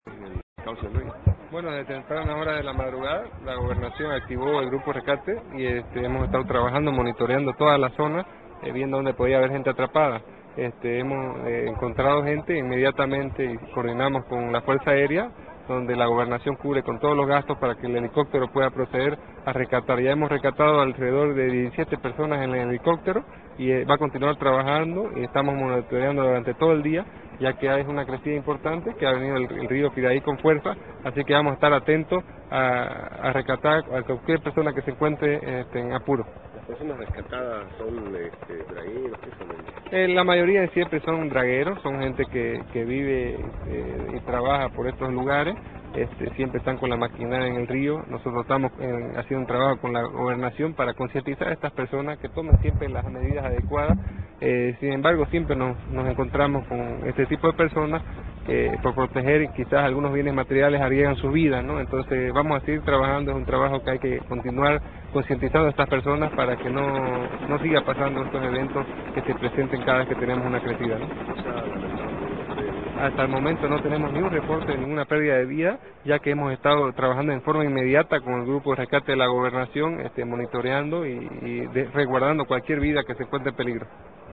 el cauce del río. Bueno, desde temprana hora de la madrugada, la gobernación activó el grupo rescate y hemos estado trabajando, monitoreando toda la zona, viendo dónde podía haber gente atrapada. Hemos encontrado gente inmediatamente y coordinamos con la Fuerza Aérea, donde la gobernación cubre con todos los gastos para que el helicóptero pueda proceder a rescatar. Ya hemos rescatado alrededor de 17 personas en el helicóptero y va a continuar trabajando y estamos monitoreando durante todo el día, ya que hay una crecida importante que ha venido el río Piraí con fuerza, así que vamos a estar atentos a rescatar a cualquier persona que se encuentre en apuro. ¿Las personas rescatadas son dragueros? ¿Qué son ellos? La mayoría siempre son dragueros, son gente que vive y trabaja por estos lugares, siempre están con la maquinaria en el río. Nosotros estamos haciendo un trabajo con la gobernación para concientizar a estas personas que tomen siempre las medidas adecuadas. Sin embargo, siempre nos encontramos con este tipo de personas que por proteger quizás algunos bienes materiales arriesgan su vida, ¿no? Entonces vamos a seguir trabajando, es un trabajo que hay que continuar concientizando a estas personas para que no siga pasando estos eventos que se presenten cada vez que tenemos una crecida, ¿no? Hasta el momento no tenemos ni un reporte de ninguna pérdida de vida, ya que hemos estado trabajando en forma inmediata con el grupo de rescate de la gobernación, monitoreando y resguardando cualquier vida que se encuentre en peligro.